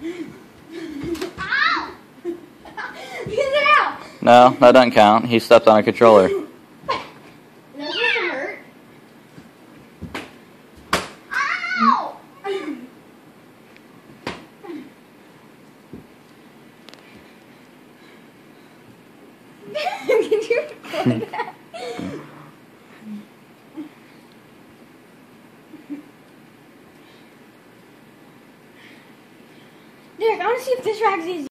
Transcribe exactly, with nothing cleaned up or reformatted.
Ow! Get it out! No, that doesn't count. He stepped on a controller. No, this doesn't hurt. Ow! Can you record that? Derek, I want to see if this rag's easy.